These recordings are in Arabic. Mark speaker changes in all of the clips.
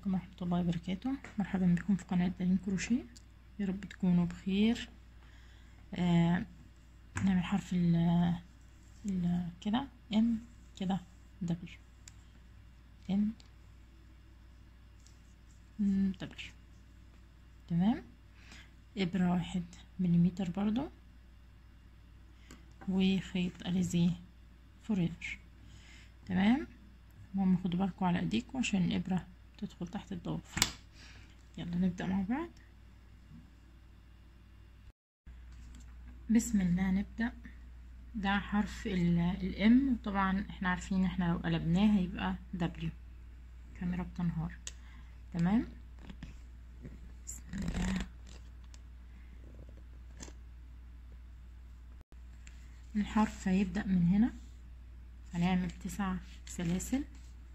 Speaker 1: عليكم ورحمة الله وبركاته. مرحبا بكم في قناة دالين كروشيه. يا رب تكونوا بخير. نعمل حرف ال كده ام كده دبليو ام دبليو. تمام. ابرة 1 مليمتر برضو وخيط اليزيه فوريفر. تمام. المهم خدوا بالكم على ايديكم عشان الابرة تدخل تحت الضوافر. يلا نبدأ مع بعض. بسم الله نبدأ. ده حرف الام، وطبعا احنا عارفين احنا لو قلبناه هيبقى دبليو. كاميرا بتنهار. تمام. بسم الله. الحرف هيبدأ من هنا، هنعمل 9 سلاسل.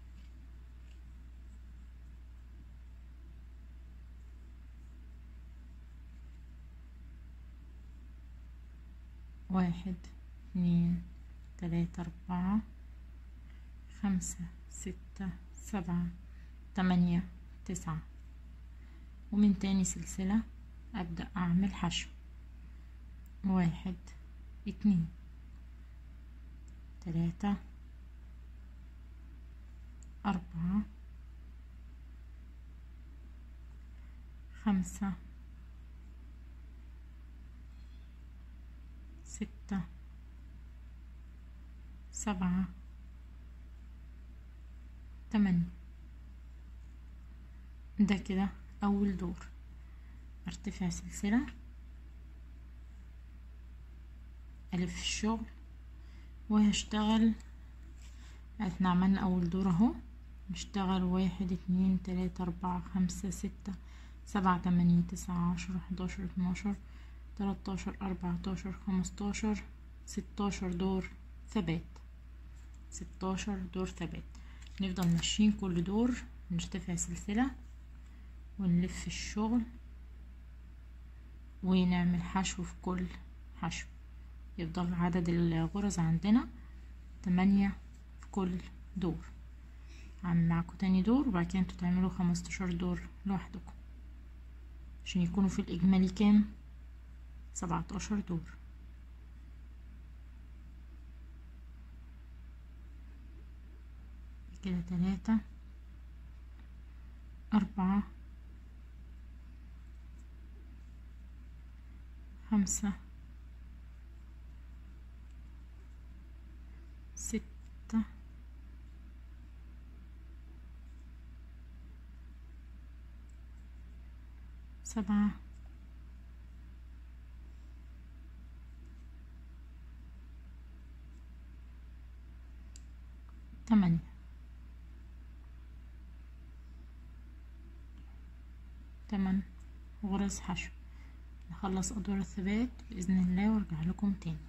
Speaker 1: واحد 2 3 4 5 6 7 8 9. ومن تاني سلسلة أبدأ أعمل حشو. 1 2 3 4 5 6 7 8. ده كده أول دور. ارتفع سلسلة، ألف الشغل وهشتغل. احنا عملنا أول دور اهو. نشتغل 1 2 3 4 5 6 7 8 9 10 11 12 13 14 15 16 دور ثبات. 16 دور ثبات. نفضل ماشيين كل دور نرتفع سلسلة ونلف الشغل ونعمل حشو في كل حشو. يفضل عدد الغرز عندنا 8 في كل دور. هعمل معاكم تاني دور وبعد كده انتوا تعملوا 15 دور لوحدكم عشان يكونوا في الإجمالي كام؟ 17 دور. كده 3 4 5 6 7 8. تمن غرز حشو. نخلص ادوار الثبات باذن الله وارجع لكم تاني.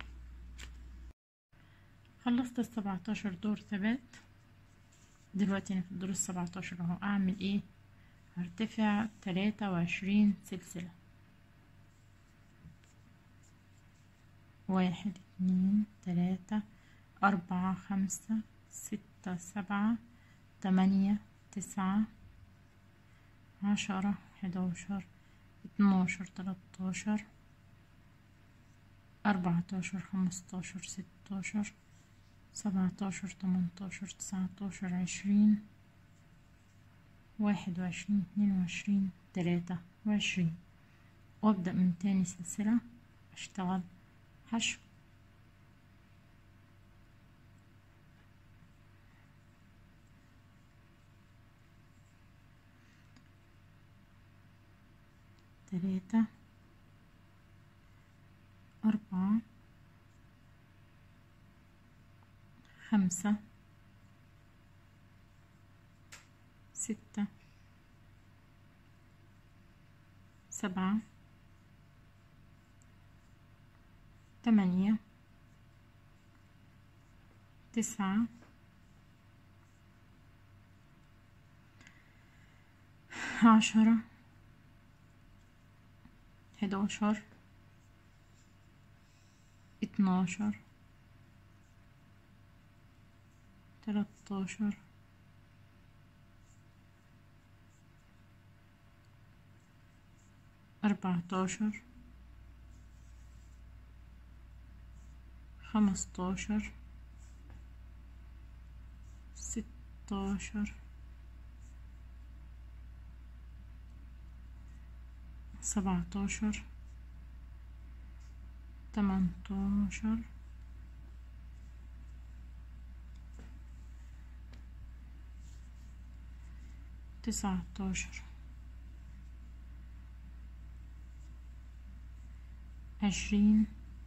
Speaker 1: خلصت 17 دور ثبات. دلوقتي انا في الدور 17 اهو. اعمل ايه؟ هرتفع 23 سلسلة. 1 2 3 4 5 6 7 8 9 10 11 12 13 14 15 16 17 18 19 20 21 22 23. وابدأ من تاني سلسلة اشتغل حشو. ثلاثة 4 5 6 7 8 9 10 11 12 13 14 15 16 17 18 19 20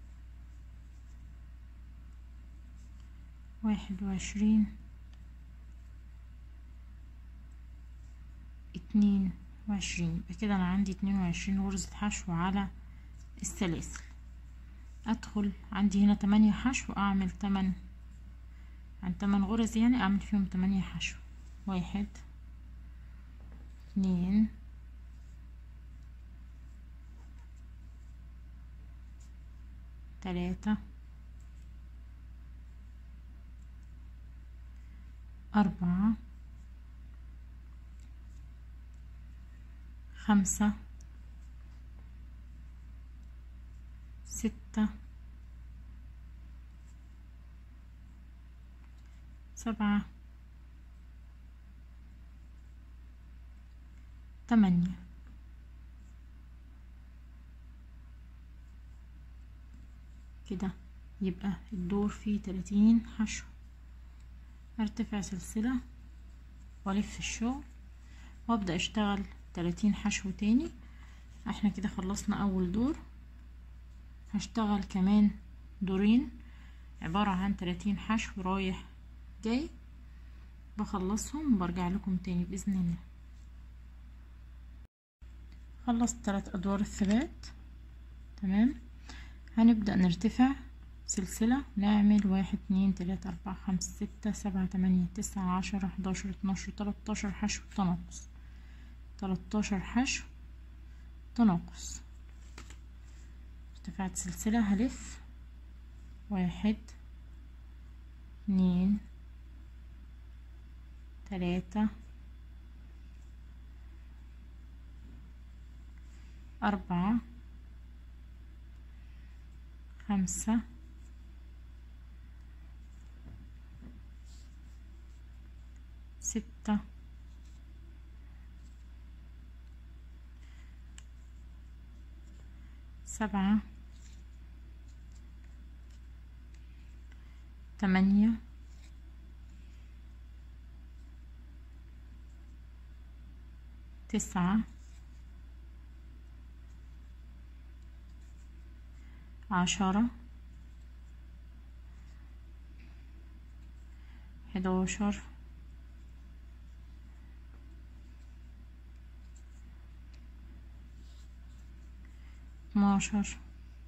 Speaker 1: 21 22. بكده انا عندي 22 غرزة حشو على السلاسل. ادخل عندي هنا 8 حشو، اعمل 8 عن 8 غرز، يعني اعمل فيهم 8 حشو. 1 2 3 4 5 6 7 8. كده يبقى الدور فيه 30 حشو. ارتفع سلسلة والف الشغل وابدأ اشتغل 30 حشو تاني. احنا كده خلصنا اول دور، هشتغل كمان دورين عبارة عن 30 حشو رايح جاي، بخلصهم وبرجع لكم تاني بإذن الله. خلصت 3 ادوار الثبات. تمام، هنبدأ نرتفع سلسلة، نعمل 1 2 3 4 5 6 7 8 9 10 11 12 13 حشو تناقص. 13 حشو تناقص. ارتفعت سلسلة، هلف 1 2 3 4 5 6 7 8 9 10 11 12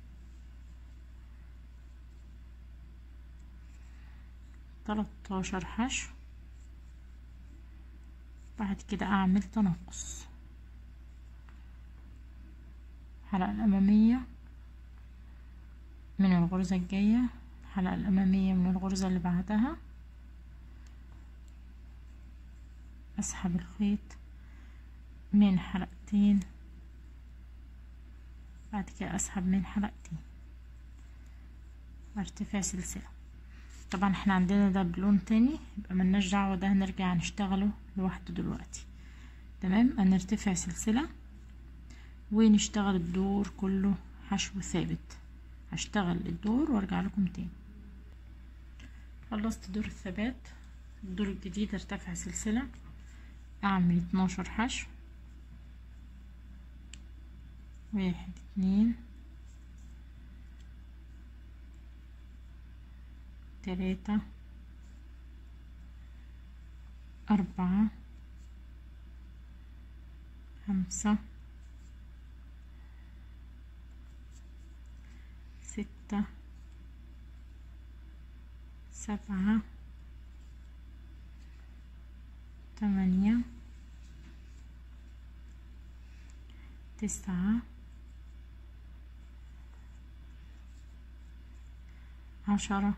Speaker 1: 13 حشو. بعد كده اعمل تناقص. الحلقة الأمامية من الغرزة الجاية، الحلقة الأمامية من الغرزة اللي بعدها، أسحب الخيط من حلقتين، بعد كده أسحب من حلقتين، ارتفع سلسلة. طبعا احنا عندنا ده بلون تاني، يبقى ملناش دعوة، ده هنرجع نشتغله لوحده دلوقتي. تمام، هنرتفع سلسلة ونشتغل الدور كله حشو ثابت. هشتغل الدور وارجع لكم تاني. خلصت دور الثبات. الدور الجديد ارتفع سلسلة، اعمل 12 حشو، 1 2 3 4 5 6 7 8 9 10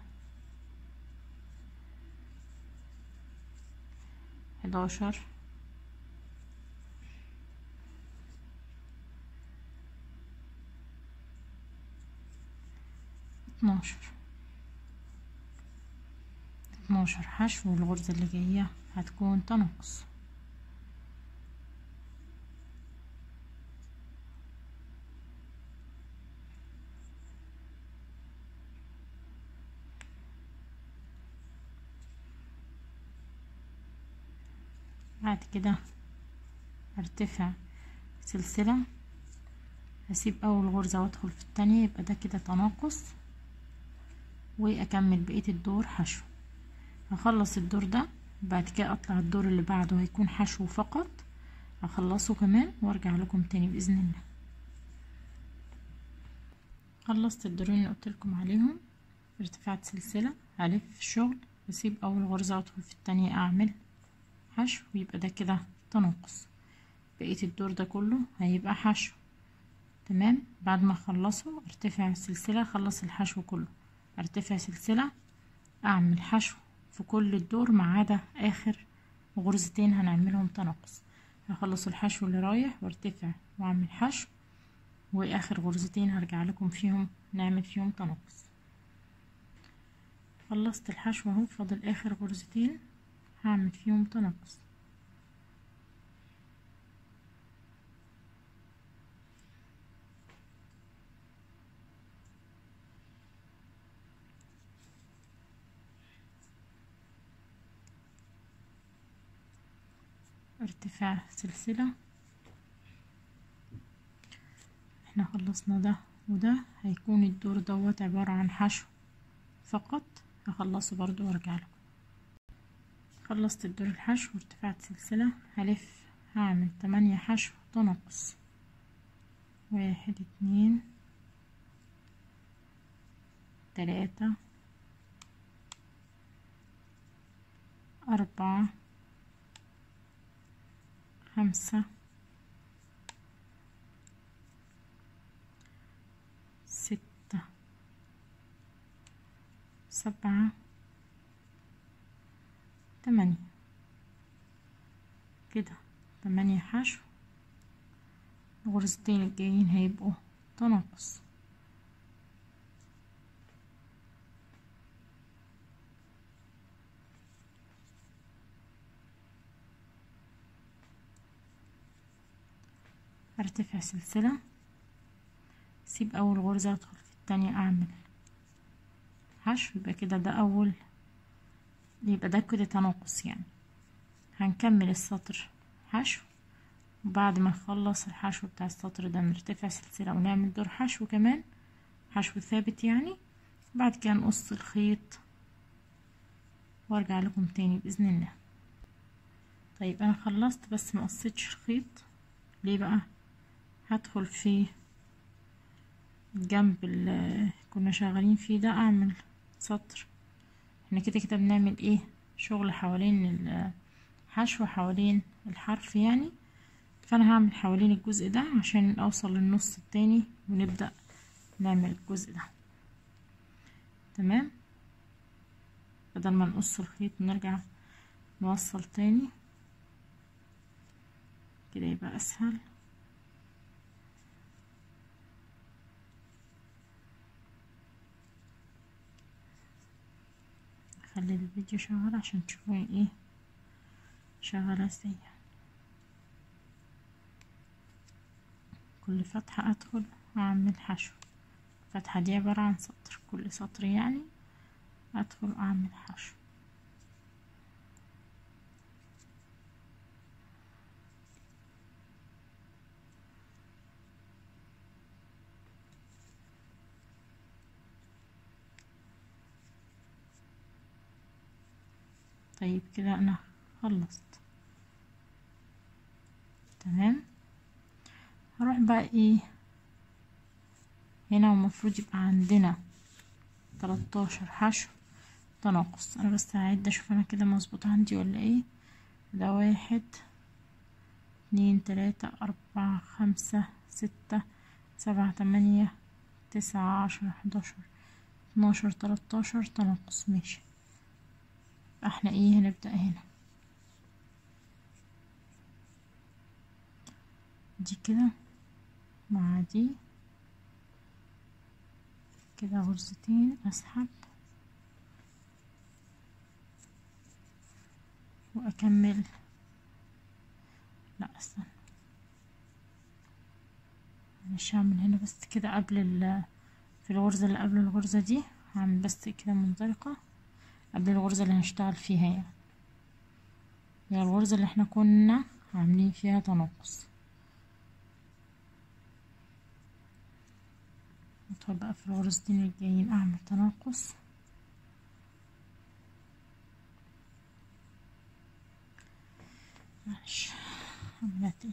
Speaker 1: 11 12 حشو، والغرزة اللي جاية هتكون تناقص. بعد كده هرتفع سلسلة، هسيب اول غرزة وادخل في التانية، يبقى ده كده تناقص، واكمل بقية الدور حشو. هخلص الدور ده، بعد كده اطلع الدور اللي بعده هيكون حشو فقط، هخلصه كمان وارجع لكم تاني باذن الله. خلصت الدورين اللي قلتلكم عليهم، ارتفعت سلسلة، هلف الشغل، بسيب اول غرزة وادخل في التانية اعمل حشو، يبقى ده كده تناقص. بقية الدور ده كله هيبقى حشو. تمام. بعد ما اخلصه ارتفع السلسلة، اخلص الحشو كله، ارتفع سلسلة، اعمل حشو في كل الدور ما عدا اخر غرزتين هنعملهم تناقص. هخلص الحشو اللي رايح وارتفع واعمل حشو، واخر غرزتين هرجع لكم فيهم نعمل فيهم تناقص. خلصت الحشو اهو، فاضل اخر غرزتين هعمل فيهم تناقص. ارتفاع سلسلة، احنا خلصنا ده وده، هيكون الدور دوت عبارة عن حشو فقط. هخلصه برضو وارجع لكم. خلصت الدور الحشو وارتفعت سلسلة، هلف هعمل 8 حشو تناقص، 1 2 3 4 5 6 7 8 كده. 8 حشو، الغرزتين الجايين هيبقوا تناقص. ارتفع سلسلة، سيب اول غرزة ادخل في التانية اعمل حشو، يبقى كده ده اول، يبقى ده كده تناقص يعني. هنكمل السطر حشو، وبعد ما نخلص الحشو بتاع السطر ده نرتفع سلسلة ونعمل دور حشو كمان، حشو ثابت يعني. بعد كده نقص الخيط وارجع لكم تاني باذن الله. طيب انا خلصت بس ما قصيتش الخيط ليه بقى؟ هدخل في الجنب اللي كنا شغالين فيه ده اعمل سطر. احنا كده كده بنعمل ايه؟ شغل حوالين الحشو، حوالين الحرف يعني. فانا هعمل حوالين الجزء ده عشان اوصل للنص التاني ونبدأ نعمل الجزء ده. تمام. بدل ما نقص الخيط ونرجع نوصل تاني كده يبقى اسهل. خلي الفيديو شغال عشان تشوفون ايه شغالة ازاي. كل فتحة ادخل اعمل حشو، الفتحة دي عبارة عن سطر، كل سطر يعني ادخل اعمل حشو. طيب كده انا خلصت. تمام. هروح بقى ايه هنا، ومفروض يبقى عندنا 13 حشو تناقص. انا بس هعد اشوف انا كده مظبوط عندي ولا ايه. ده 1 2 3 4 5 6 7 8 9 10 11 12 13 تناقص. ماشي. احنا ايه هنبدأ هنا دي كده مع دي كده غرزتين اسحب واكمل. لا استنى، مش هعمل هنا بس كده قبل في الغرزة اللي قبل الغرزة دي هعمل بس كده منزلقة قبل الغرزة اللي هنشتغل فيها، يعني الغرزة اللي احنا كنا عاملين فيها تناقص. ندخل بقى في الغرزتين الجايين اعمل تناقص، معلش هعملها تاني.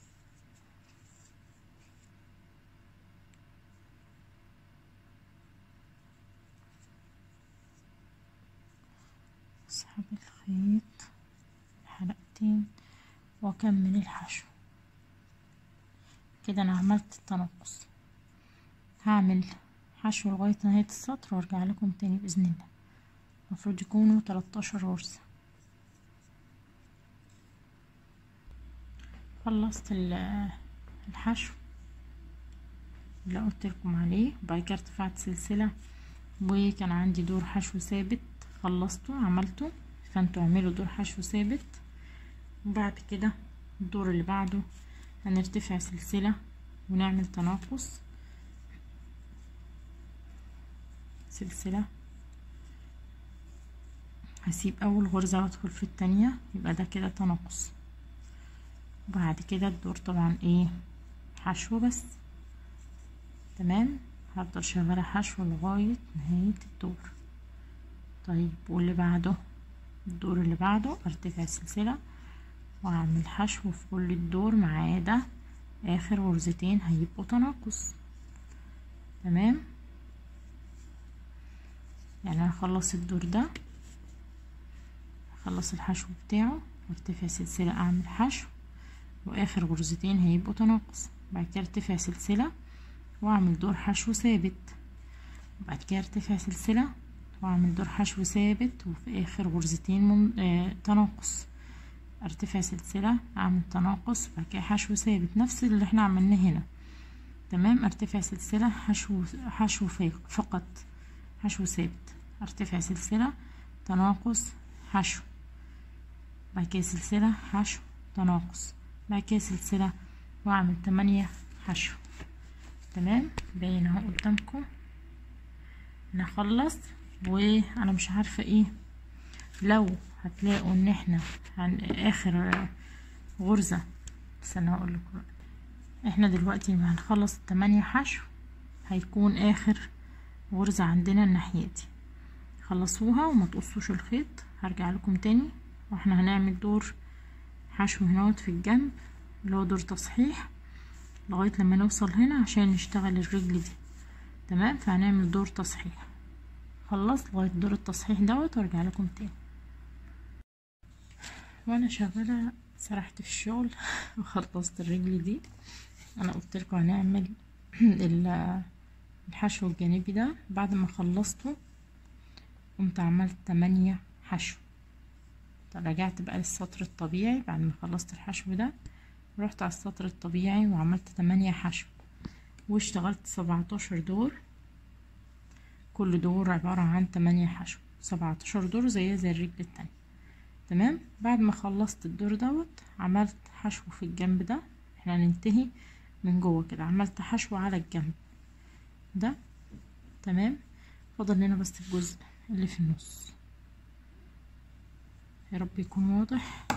Speaker 1: اسحب الخيط حلقتين واكمل الحشو. كده انا عملت التناقص، هعمل حشو لغاية نهاية السطر وارجع لكم تاني باذن الله. المفروض يكونوا 13 غرزة. خلصت الحشو اللي قلت لكم عليه، وبعد كده ارتفعت سلسلة وكان عندي دور حشو ثابت خلصته عملته، فانتوا اعملوا دور حشو ثابت. وبعد كده الدور اللي بعده هنرتفع سلسلة ونعمل تناقص، سلسلة هسيب اول غرزة وادخل في التانية، يبقى ده كده تناقص. وبعد كده الدور طبعا ايه حشو بس، تمام. هفضل شغالة حشو لغاية نهاية الدور. طيب واللي بعده الدور اللي بعده ارتفع سلسلة واعمل حشو في كل الدور ما عدا اخر غرزتين هيبقوا تناقص، تمام. يعني هخلص الدور ده، هخلص الحشو بتاعه وارتفع سلسلة اعمل حشو واخر غرزتين هيبقوا تناقص. بعد كده ارتفع سلسلة واعمل دور حشو ثابت، وبعد كده ارتفع سلسلة واعمل دور حشو ثابت وفي اخر غرزتين تناقص. ارتفع سلسلة اعمل تناقص بعد كده حشو ثابت، نفس اللي احنا عملناه هنا، تمام. ارتفع سلسلة حشو فقط حشو ثابت، ارتفع سلسلة تناقص حشو، بعد كده سلسلة حشو تناقص، بعد كده سلسلة واعمل 8 حشو، تمام. باين اهو قدامكم. انا خلصت وانا مش عارفة ايه، لو هتلاقوا ان احنا اخر غرزة، استنى هقول لكم، احنا دلوقتي لما هنخلص 8 حشو هيكون اخر غرزة عندنا الناحية دي. خلصوها وما تقصوش الخيط، هرجع لكم تاني واحنا هنعمل دور حشو هناوت في الجنب اللي هو دور تصحيح لغاية لما نوصل هنا عشان نشتغل الرجل دي، تمام. فهنعمل دور تصحيح، خلص لغاية دور التصحيح دوت وارجع لكم تاني. وانا شغالة سرحت في الشغل وخلصت الرجل دي. انا قلت لكم هنعمل الحشو الجانبي ده، بعد ما خلصته قمت عملت 8 حشو. رجعت بقى للسطر الطبيعي بعد ما خلصت الحشو ده، رحت على السطر الطبيعي وعملت 8 حشو واشتغلت 17 دور، كل دور عبارة عن 8 حشو، 17 دور زي الرجل التانية، تمام. بعد ما خلصت الدور دوت عملت حشو في الجنب ده، احنا هننتهي من جوه كده، عملت حشو على الجنب ده، تمام. فاضل لنا بس الجزء اللي في النص، يا رب يكون واضح.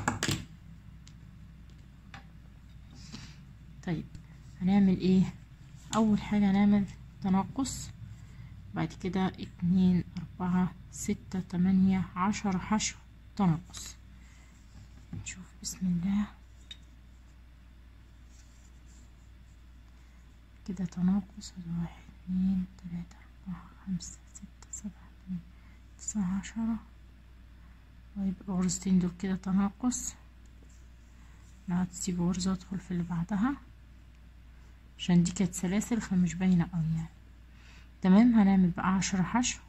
Speaker 1: طيب هنعمل ايه؟ اول حاجة هنعمل تناقص، بعد كده 2 4 6 8 10 حشو تناقص. نشوف بسم الله كده تناقص 1 2 3 4 5 6 7 8 9 10، ويبقى الغرزتين دول كده تناقص. انا هتسيب غرزة ادخل في اللي بعدها عشان دي كانت سلاسل فمش باينة اوي يعني، تمام. هنعمل بقى 10 حشو،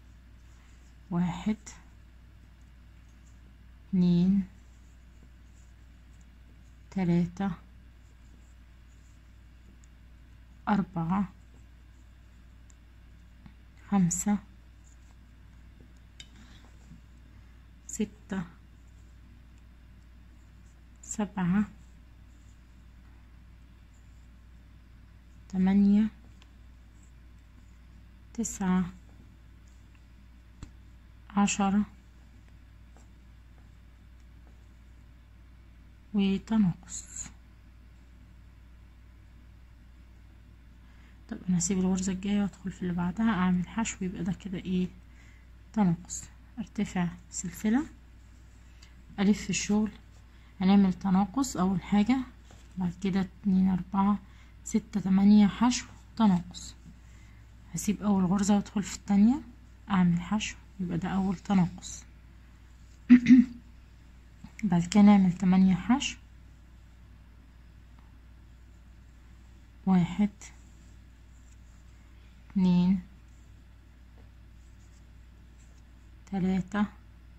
Speaker 1: 1 2 3 4 5 6 7 8 9 10 وتناقص. طب انا هسيب الغرزة الجاية وادخل في اللي بعدها اعمل حشو، يبقى ده كده ايه؟ تناقص. ارتفع سلسلة، الف الشغل، هنعمل تناقص اول حاجة، بعد كده 2 4 6 8 حشو تناقص. هسيب اول غرزة وادخل في التانية اعمل حشو، يبقى ده اول تناقص. بعد كده نعمل 8 حشو، 1 2 3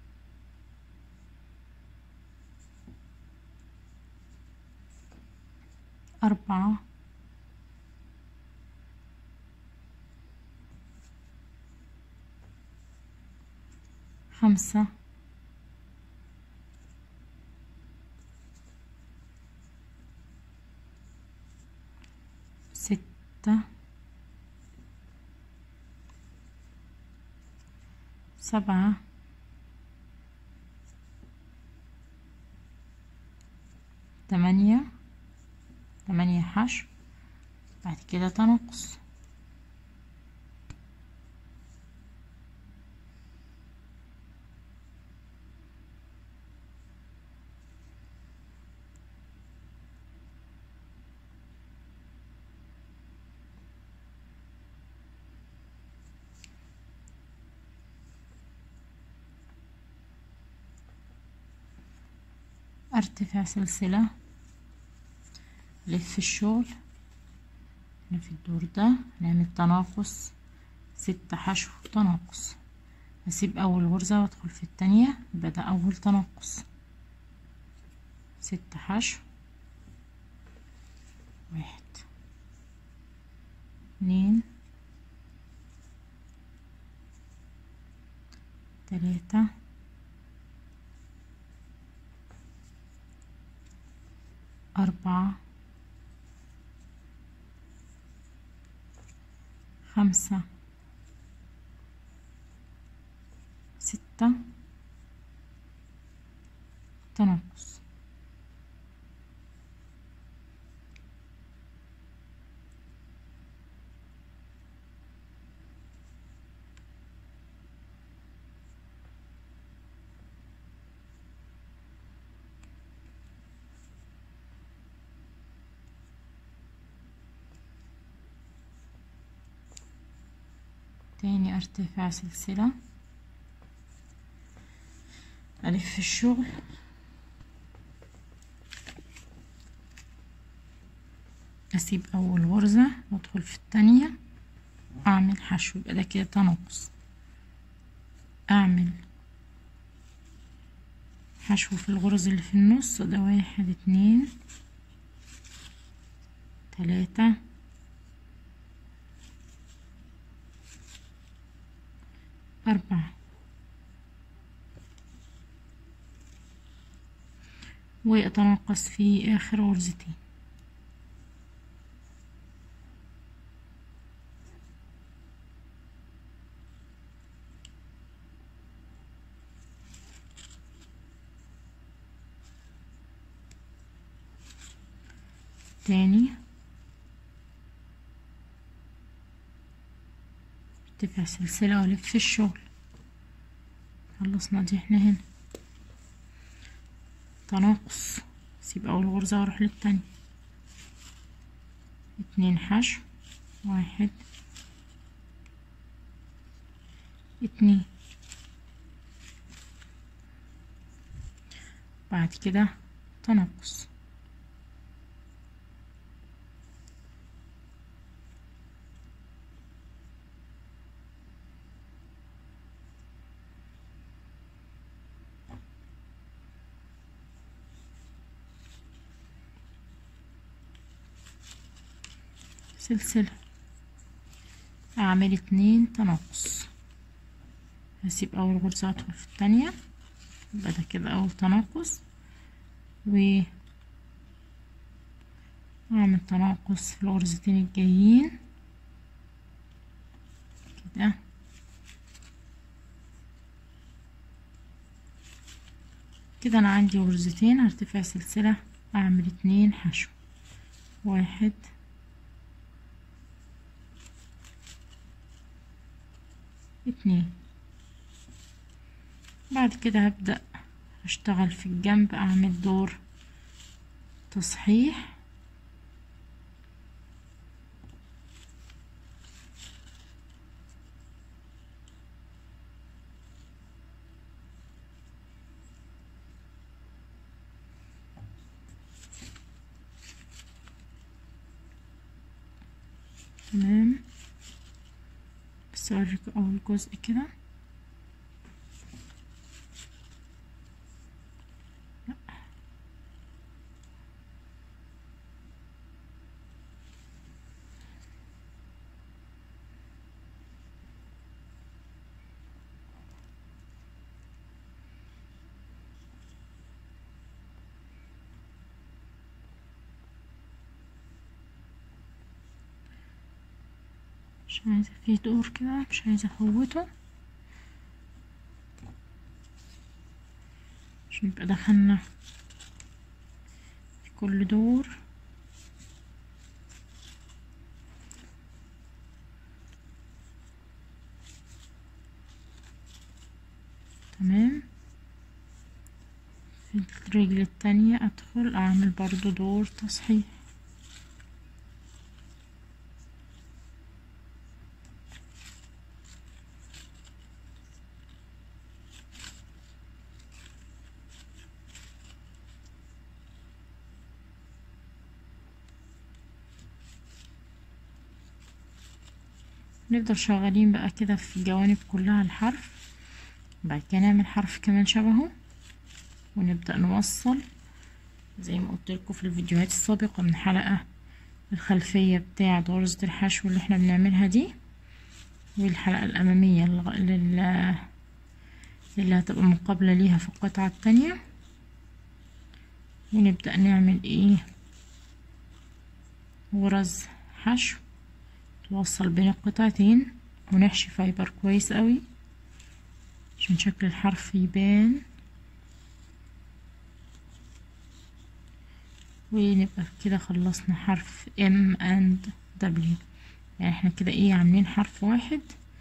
Speaker 1: 4 5 6 7 8 حشو، بعد كده تناقص. ارتفع سلسلة، لف الشغل، في الدور ده نعمل تناقص 6 حشو تناقص. هسيب اول غرزة وادخل في التانية، يبقى ده اول تناقص. 6 حشو، 1 2 3 4 5 6 تناقص. تاني ارتفاع سلسلة، الف الشغل، اسيب اول غرزة وادخل في التانية اعمل حشو، يبقى ده كده تناقص. اعمل حشو في الغرز اللي في النص، ده 1 2 3 4 واتناقص في اخر غرزتين. تاني ارتفع سلسلة والف الشغل، خلصنا دي احنا هنا تناقص. سيب اول غرزة واروح للتانية، 2 حشو، 1 2، بعد كده تناقص. سلسلة، اعمل 2 تناقص، هسيب اول غرزة ادخل في التانية، يبقى ده كده اول تناقص، و اعمل تناقص في الغرزتين الجايين كده، كده انا عندي غرزتين هرتفع سلسلة، اعمل 2 حشو، 1 2. بعد كده هبدأ اشتغل في الجنب، اعمل دور تصحيح، تمام. بس اوريكم اول جزء كده، مش عايزة فيه دور كده، مش عايزة افوته عشان نبقى دخلنا في كل دور. تمام. في الرجل التانية ادخل اعمل برضو دور تصحيح، نفضل شغالين بقى كده في الجوانب كلها الحرف. بعد كده نعمل حرف كمان شبهه، ونبدأ نوصل زي ما قلت لكم في الفيديوهات السابقة من الحلقة الخلفية بتاعة غرزة الحشو اللي احنا بنعملها دي، والحلقة الأمامية اللي هتبقى مقابلة ليها في القطعة التانية، ونبدأ نعمل ايه، غرز حشو توصل بين القطعتين، ونحشي فايبر كويس قوي عشان شكل الحرف يبان، ونبقى كده خلصنا حرف M and W. يعني احنا كده ايه، عاملين حرف واحد،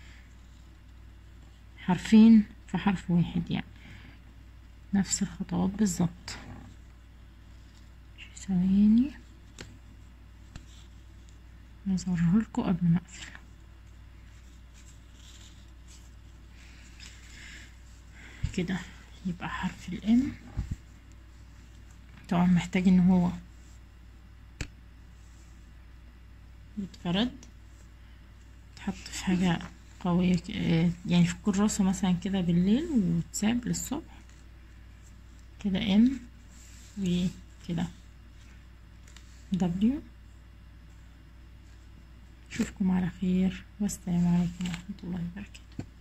Speaker 1: حرفين في حرف واحد، يعني نفس الخطوات بالظبط. ثواني عايزة اوريهولكوا قبل ما اقفل. كده يبقى حرف الام طبعا محتاج ان هو يتفرد، يتحط في حاجة قوية يعني في كراسة مثلا كده بالليل، وتساب للصبح. كده ام وكده دبليو. اشوفكم على خير، والسلام عليكم ورحمة الله وبركاته.